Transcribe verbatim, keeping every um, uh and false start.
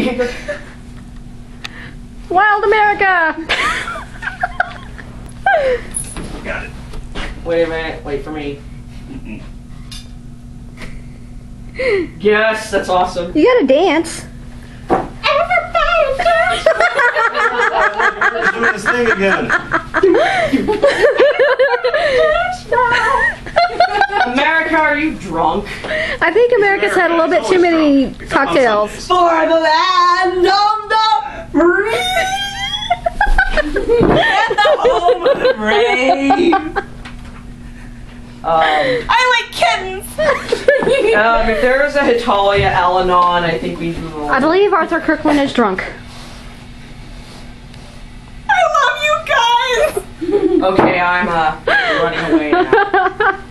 me. Wild America! Got it. Wait a minute. Wait for me. Yes, that's awesome. You gotta dance. Everybody dance. He's doing his thing again. America, are you drunk? I think America's had a little bit too many cocktails. For the land of the free and the home of the brave. Um, I like kittens. um, if there was a Hitalia Al-Anon, I think we'd move on. I believe Arthur Kirkland is drunk. I love you guys. Okay, I'm uh, running away now.